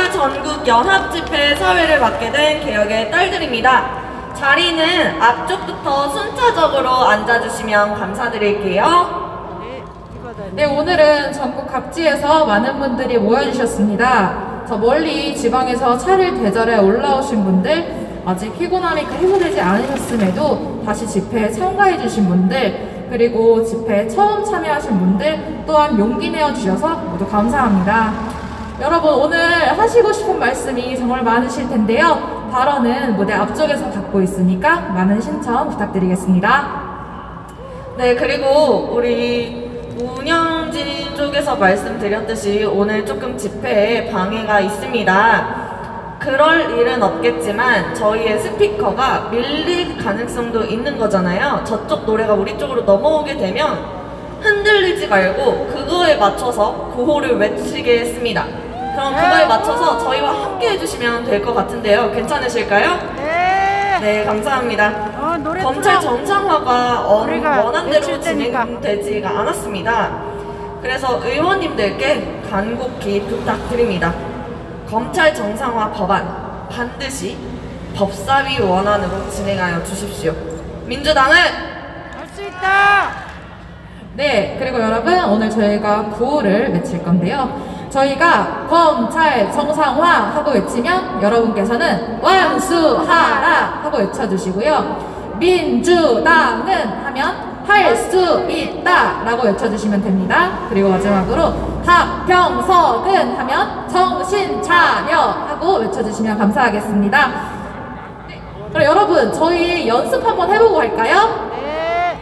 3.1 전국 연합집회 사회를 맡게 된 개혁의 딸들입니다. 자리는 앞쪽부터 순차적으로 앉아주시면 감사드릴게요. 네, 오늘은 전국 각지에서 많은 분들이 모여주셨습니다. 저 멀리 지방에서 차를 대절해 올라오신 분들, 아직 피곤함이 해소되지 않으셨음에도 다시 집회에 참가해주신 분들, 그리고 집회에 처음 참여하신 분들 또한 용기 내어주셔서 모두 감사합니다. 여러분, 오늘 하시고 싶은 말씀이 정말 많으실 텐데요. 발언은 무대 앞쪽에서 받고 있으니까 많은 신청 부탁드리겠습니다. 네, 그리고 우리 운영진 쪽에서 말씀드렸듯이 오늘 조금 집회에 방해가 있습니다. 그럴 일은 없겠지만 저희의 스피커가 밀릴 가능성도 있는 거잖아요. 저쪽 노래가 우리 쪽으로 넘어오게 되면 흔들리지 말고 그거에 맞춰서 구호를 외치게 했습니다. 그럼 그거에 맞춰서 저희와 함께 해주시면 될 것 같은데요. 괜찮으실까요? 네, 감사합니다. 검찰 정상화가 원안대로 진행되지가 않았습니다. 그래서 의원님들께 간곡히 부탁드립니다. 검찰 정상화 법안 반드시 법사위 원안으로 진행하여 주십시오. 민주당은 할 수 있다! 네, 그리고 여러분, 오늘 저희가 구호를 외칠 건데요. 저희가 검찰 정상화 하고 외치면 여러분께서는 완수하라 하고 외쳐주시고요. 민주당은 하면 할 수 있다 라고 외쳐주시면 됩니다. 그리고 마지막으로 합평석은 하면 정신 차려 하고 외쳐주시면 감사하겠습니다. 네, 그럼 여러분, 저희 연습 한번 해보고 갈까요? 네.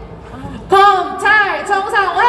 검찰 정상화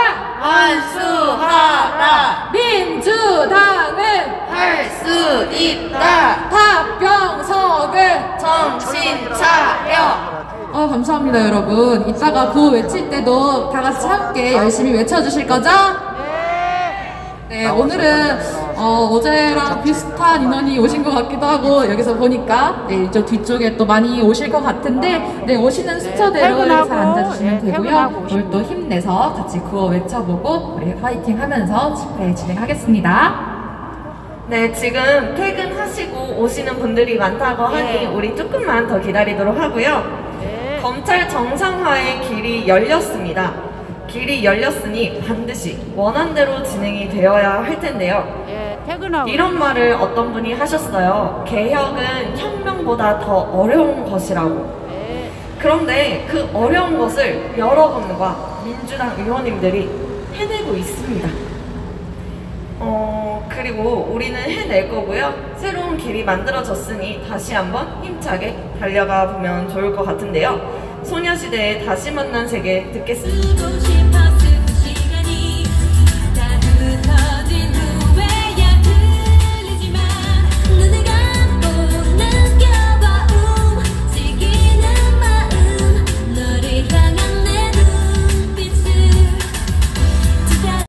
완수하라. 민주당은 할 수 있다. 합평석은 정신 차려. 감사합니다, 여러분. 이따가 구호 외칠 때도 다 같이 함께 열심히 외쳐주실 거죠? 네, 오늘은 어제랑 비슷한 인원이 오신 것 같기도 하고, 여기서 보니까 네, 이쪽 뒤쪽에 또 많이 오실 것 같은데, 네, 오시는 순서대로 여기서 앉아주시면 되고요. 오늘 또 힘내서 같이 구호 외쳐보고 우리 화이팅 하면서 집회 진행하겠습니다. 네, 지금 퇴근하시고 오시는 분들이 많다고 하니 우리 조금만 더 기다리도록 하고요. 검찰 정상화의 길이 열렸습니다. 길이 열렸으니 반드시 원안대로 진행이 되어야 할 텐데요. 이런 말을 어떤 분이 하셨어요. 개혁은 혁명보다 더 어려운 것이라고. 그런데 그 어려운 것을 여러분과 민주당 의원님들이 해내고 있습니다. 그리고 우리는 해낼 거고요. 새로운 길이 만들어졌으니 다시 한번 힘차게 달려가 보면 좋을 것 같은데요. 소녀시대의 다시 만난 세계 듣겠습니다.